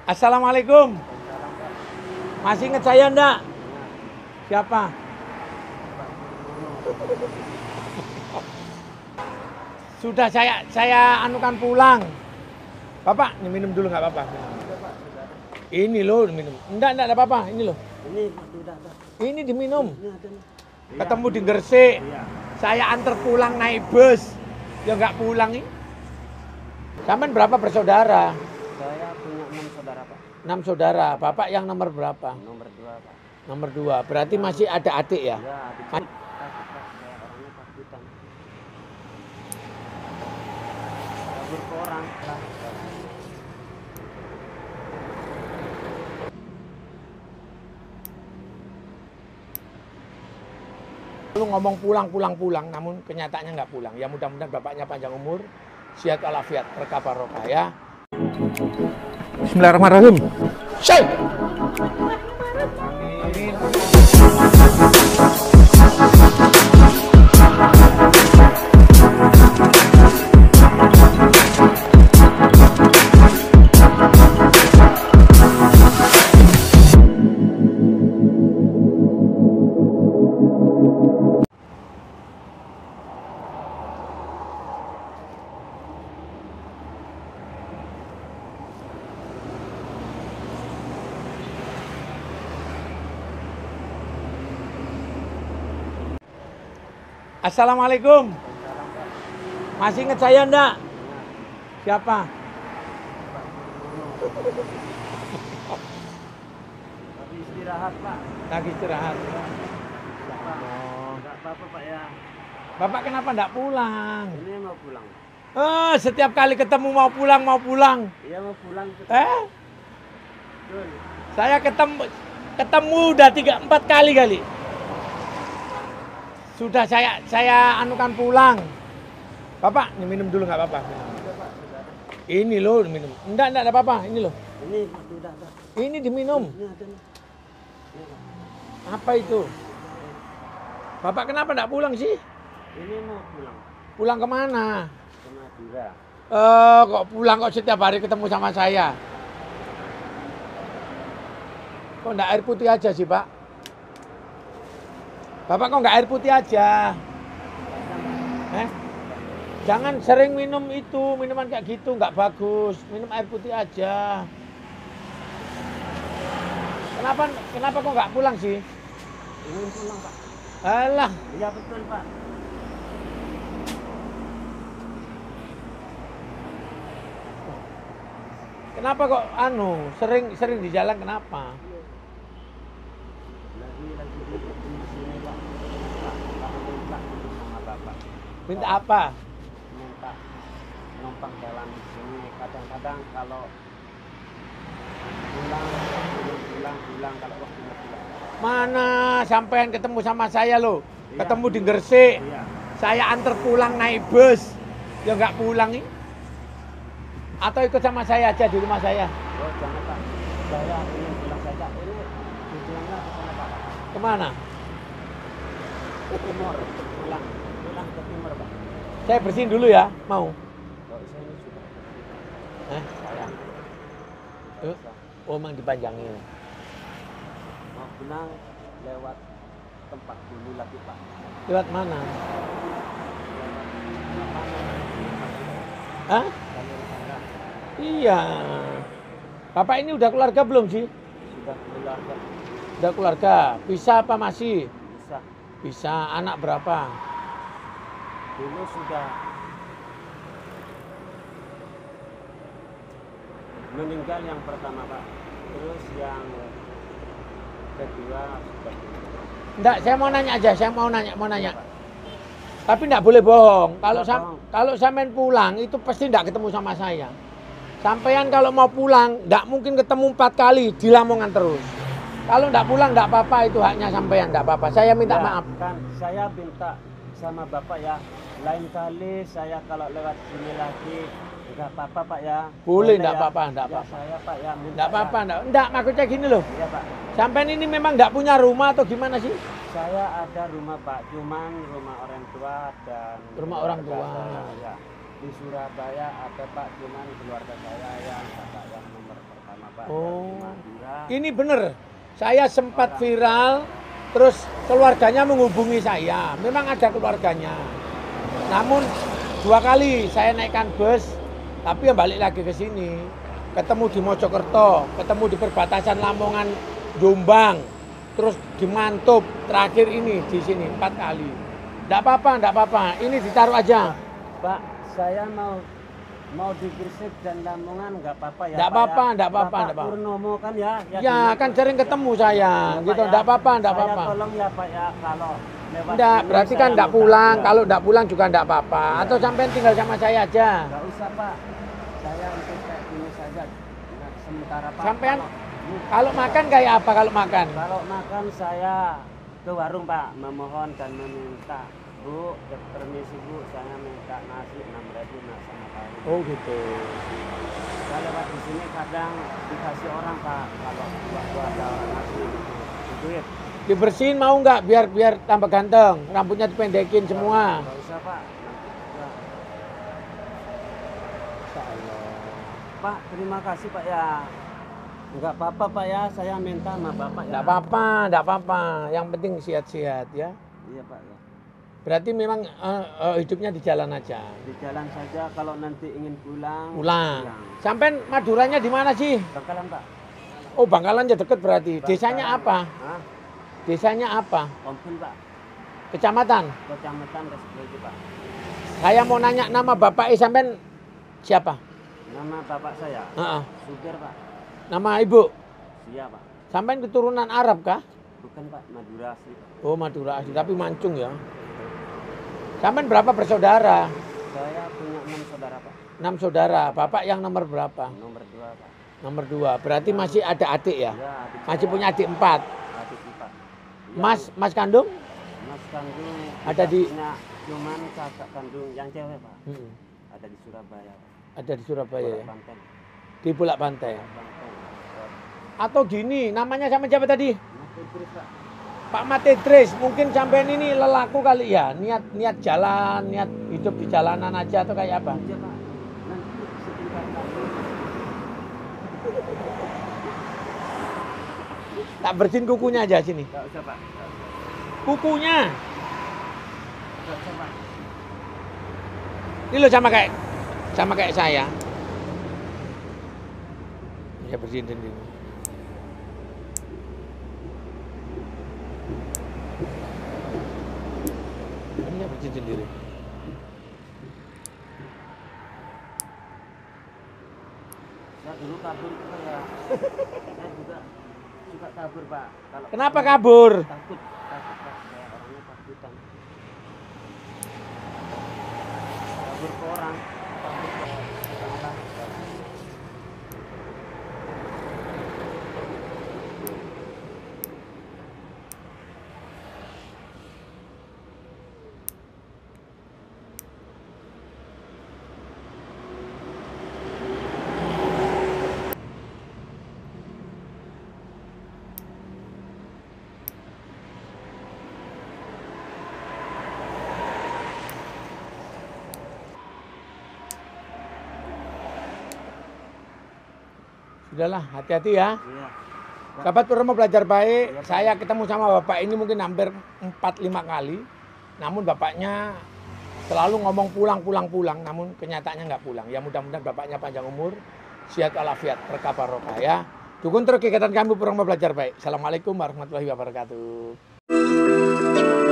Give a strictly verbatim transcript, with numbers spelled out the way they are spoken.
Assalamualaikum. Masih ingat saya enggak? Siapa? Sudah saya saya anukan pulang. Bapak, ini minum dulu nggak apa-apa. Ini loh minum. Enggak, enggak ada apa-apa. Ini loh. Ini sudah, Pak. Ini diminum. Ini ada nih. Ketemu di Gresik. Iya. Saya antar pulang naik bus. Ya nggak pulang ini. Sampai berapa bersaudara? Saya punya enam saudara, Pak. Enam saudara. Bapak yang nomor berapa? Nomor dua, Pak. Nomor dua. Berarti masih ada adik ya? Ya, adik saya saya orangnya takutan. Kabur ke orang lah. Lu ngomong pulang, pulang, pulang, namun kenyataannya nggak pulang. Ya mudah-mudahan bapaknya panjang umur, sehat walafiat, berkah barokah ya. Bismillahirrahmanirrahim. Syekh. Assalamualaikum. Masih ingat saya enggak? Siapa? Tapi istirahat, Pak. Lagi istirahat. Pak. Oh. Enggak apa-apa, Pak ya. Bapak kenapa enggak pulang? Ini mau pulang. Eh, setiap kali ketemu mau pulang, mau pulang. Iya, mau pulang. Eh, Betul. saya ketemu ketemu udah tiga empat kali kali. Sudah saya saya anukan pulang. Bapak, ini minum dulu nggak apa-apa. Ini loh minum. Enggak, enggak ada apa-apa. Ini loh. Ini sudah, Pak. Ini diminum. Ini ada nih. Ini, Pak. Apa itu? Bapak kenapa enggak pulang sih? Ini mau pulang Pulang kemana? ke Madura. Eh, kok pulang kok setiap hari ketemu sama saya? Kok enggak air putih aja sih, Pak? Bapak kok enggak air putih aja? Eh? Jangan sering minum itu, minuman kayak gitu, nggak bagus. Minum air putih aja. Kenapa kenapa kok nggak pulang sih? Ingin pulang, Pak. Alah, Iya, betul, Pak. kenapa kok anu sering sering di jalan kenapa? Lagi lagi di di sini, Pak. Pak, Pak minta sama Bapak. Minta apa? Minta numpang jalan di sini. Kadang-kadang kalau pulang, pulang, pulang, pulang kalau waktunya pulang. Mana sampean ketemu sama saya loh? Iya. Ketemu di Gresik. Iya. Saya antar pulang naik bus. Ya nggak pulang nih. Atau ikut sama saya aja di rumah saya. Oh, jangan, Pak. Saya ingin pulang saja. Ini tujuannya ke sana, Pak. Kemana? Ke timur. Pulang. Pulang ke timur, Pak. Saya bersihin dulu ya, mau? Kalau saya ini sudah Eh, saya eh, oh, emang dipanjangin. mau pulang lewat tempat dulu lagi, Pak. Lewat mana? Lewat Hah? jalur tangga. Iya. Bapak ini udah keluarga belum sih? Sudah keluarga. Udah keluarga. Bisa apa masih? Bisa. Bisa. Anak berapa? Dulu sudah meninggal yang pertama, Pak. Terus yang kedua sudah meninggal. Enggak, saya mau nanya aja. Saya mau nanya, mau nanya. Tapi enggak boleh bohong. Kalau Nggak sam bohong. kalau sampean pulang itu pasti enggak ketemu sama saya. Sampean kalau mau pulang enggak mungkin ketemu empat kali di Lamongan terus. Kalau enggak pulang enggak apa-apa, itu haknya sampean, enggak apa-apa. Saya minta Ya, maaf. kan saya minta sama Bapak ya, lain kali saya kalau lewat sini lagi enggak apa-apa, Pak ya. Boleh, enggak ya. apa-apa, enggak Ya, apa-apa. saya, Pak ya, minta. Enggak apa-apa, ya. enggak. Enggak, maksudnya gini loh. Iya, Pak. Sampean ini memang enggak punya rumah atau gimana sih? Saya ada rumah, Pak, cuman rumah orang tua dan Rumah orang keluarga tua. saya, ya. Di Surabaya ada, Pak, cuman keluarga saya yang kakak yang nomor pertama, Pak. Oh. Madura. Ini bener, saya sempat viral, terus keluarganya menghubungi saya. Memang ada keluarganya. Namun dua kali saya naikkan bus, tapi yang balik lagi ke sini. Ketemu di Mojokerto, ketemu di perbatasan Lamongan, Jombang, terus di Mantub, terakhir ini di sini empat kali. Nggak apa-apa, nggak apa-apa. Ini ditaruh aja. Pak, saya mau mau di Gresik dan Lamongan nggak apa-apa ya. Nggak Pak, apa-apa, ya? nggak apa-apa, Bapak nggak apa-apa. Purnomo kan ya? Ya, di- kan sering ketemu saya, Ya, gitu. Pak, Nggak ya. apa-apa, nggak Saya apa-apa. tolong ya Pak ya, kalau lewat Nggak, sini berarti saya kan nggak minta pulang. pulang. Kalau nggak pulang juga nggak apa-apa. Iya. Atau sampai tinggal sama saya aja. Nggak usah Pak, saya untuk kayak gini saja. Nah, sementara Pak. Sampean kalau- kalau makan kayak apa kalau makan? Kalau makan saya ke warung Pak, memohon dan meminta, Bu, permisi Bu, saya minta nasi enam ribu nak sama kali. Oh gitu. Saya lewat di sini kadang dikasih orang Pak, kalau buat ada orang nasi duit. Dibersihin mau nggak biar biar tambah ganteng, rambutnya dipendekin semua. Nggak usah Pak. Nanti ya. Insya Allah. Pak, terima kasih Pak ya. Enggak apa-apa Pak ya, saya minta sama Bapak ya. Nggak apa-apa, nggak apa-apa. Yang penting sehat-sehat ya. Iya Pak ya. Berarti memang eh, eh, hidupnya di jalan aja. Di jalan saja, kalau nanti ingin pulang. Pulang. pulang. Sampai Maduranya di mana sih? Bangkalan Pak. Oh Bangkalan aja deket berarti. Desanya apa? Hah? Desanya apa? Kompil Pak. Kecamatan. Kecamatan Resbelji Pak. Saya mau nanya nama bapak eh sampean siapa? Nama bapak saya Heeh. Supir Pak. Nama ibu? Iya Pak. Sampean keturunan Arab kah? Bukan Pak, Madura asli Pak. Oh Madura asli, tapi mancung ya. Sampean berapa bersaudara? Saya punya enam saudara Pak. Enam saudara. Bapak yang nomor berapa? Nomor dua Pak. Nomor dua. Berarti masih ada adik ya? Ya, adik Masih saya, punya adik empat. adik empat. Ya, Mas, mas kandung? Mas kandung Ada kita di- punya, cuman kakak kandung yang cewek Pak. Hmm. Ada di Surabaya Pak. Ada di Surabaya Pulau ya? Banten. Di Bulak Pantai. Banten. Atau gini, namanya sama siapa tadi? Mas Idris Pak. Pak Matedris. Mungkin sampean ini lelaku kali ya? Niat niat jalan, niat hidup di jalanan aja atau kayak apa? Aja Pak. Nanti sebentar lagi. Tak bersihin kukunya aja sini. Enggak usah Pak. Nggak usah. Kukunya. Nggak usah Pak. Ini loh sama kayak sama kayak saya. Ya bersihin sendiri. Ini ya bersihin sendiri. Saya dulu kabur juga ya. Saya juga suka kabur Pak. Kalau Kenapa kabur? Takut, takut Pak. Saya orangnya takutan. Kabur ke orang, takut ke orang. Sudahlah, hati-hati ya. Iya. Sahabat Purnomo Belajar Baik, Iya, Pak. saya ketemu sama bapak ini mungkin hampir empat lima kali. Namun bapaknya selalu ngomong pulang, pulang, pulang. Namun kenyataannya nggak pulang. Ya mudah-mudahan bapaknya panjang umur, sehat walafiat, berkah barokah ya. Dukung terus kegiatan kami Purnomo Belajar Baik. Assalamualaikum warahmatullahi wabarakatuh.